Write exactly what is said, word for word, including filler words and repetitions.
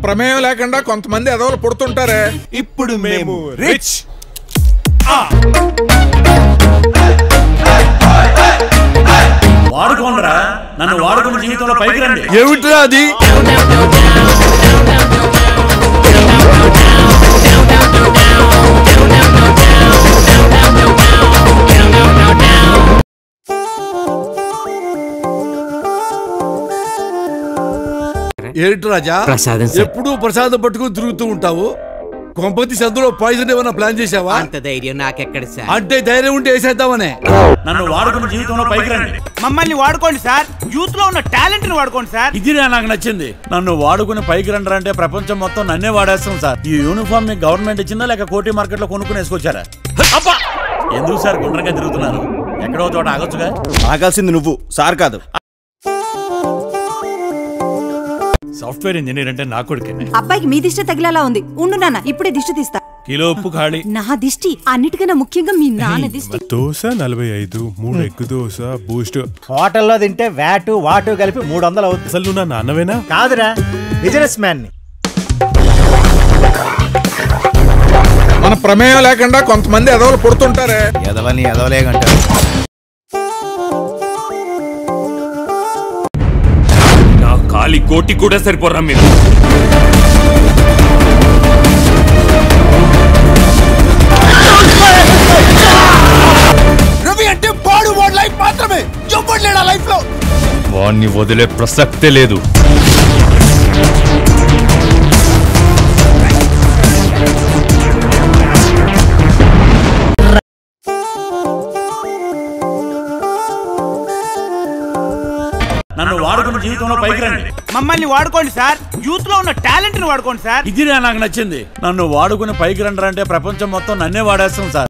ప్రమేయం లేకుండా కొంతమంది ఎదవలు పుడుతుంటారే. ఇప్పుడు మేము రిచ్. వాడుకోండిరా, నన్ను వాడుకున్న జీవితంలో పైకి రండి. ఏమిట్రా అది? ఏంటి రాజా, ఎప్పుడు ప్రసాదం పట్టుకుని తిరుగుతూ ఉంటావు? కొంపతి సందులో పాయిజన్ ఏమన్నా ప్లాన్ చేసావా? అంత ధైర్యం నాకెక్కడ సార్. అంటే ధైర్యం ఉంటే వేసేద్దామనే. నన్ను వాడుకున్న జీవితంలో పైకి రండి. మమ్మల్ని వాడుకోండి సార్, యూత్ లో ఉన్న టాలెంట్ ని వాడుకోండి సార్. ఇదిరా నాకు నచ్చింది. నన్ను వాడుకుని పైకి రండి అంటే ప్రపంచం మొత్తం నన్నే వాడేస్తాం సార్. ఈ యూనిఫామ్ మీకు గవర్నమెంట్ ఇచ్చిందా లేక కోటి మార్కెట్ లో కొనుక్కుని వేసుకొచ్చారా? అబ్బా, ఎందుకు సార్ గుండ్రంగా తిరుగుతున్నారు? ఎక్కడో చోట ఆగొచ్చుగా. ఆగాల్సింది నువ్వు, సార్ కాదు. సాఫ్ట్వేర్ ఇంజనీర్ అంటే నా కొడుకే. అబ్బాయికి మీ దిష్టి తగిలేలా ఉంది. ఉండు నాన్న, ఇప్పుడే దిష్టి తీస్తా. కిలో ఉప్పు ఖాళీ. నా దిష్టి అన్నిటికన్నా ముఖ్యంగా మీ నాన్న దిష్టి. దోశ నలభై ఐదు, మూడు ఎగ్ దోశ, బూస్ట్. హోటల్లో తింటే వ్యాటు వాటు కలిపి మూడు వందలు అవుతుంది. అసలు నువ్వు నా నాన్నవేనా? కాదురా, బిజినెస్ మ్యాన్ ని. మన ప్రమేయం లేకుండా కొంతమంది ఎదవలు పుడుతుంటారే. ఎదవని ఎదవలే అంటారు. నా ఖాళీ కోటి కూడా సరిపోరా మీరు. రవి అంటే వాడు వాడి లైఫ్ మాత్రమే, ఎవడు లేడా లైఫ్ లో. వాడిని వదిలే ప్రసక్తే లేదు. నన్ను వాడుకున్న జీవితంలో పైకి రండి. మమ్మల్ని వాడుకోండి సార్, యూత్ లో ఉన్న టాలెంట్ ని వాడుకోండి సార్. ఇదిరా నాకు నచ్చింది. నన్ను వాడుకుని పైకి రండి అంటే ప్రపంచం మొత్తం నన్నే వాడేస్తాం సార్.